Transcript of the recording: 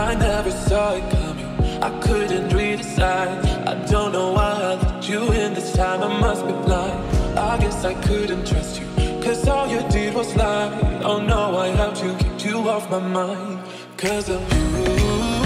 I never saw it coming, I couldn't read the signs. I don't know why I let you in this time, I must be blind. I guess I couldn't trust you, cause all you did was lie. Oh no, I have to keep you off my mind, cause of you.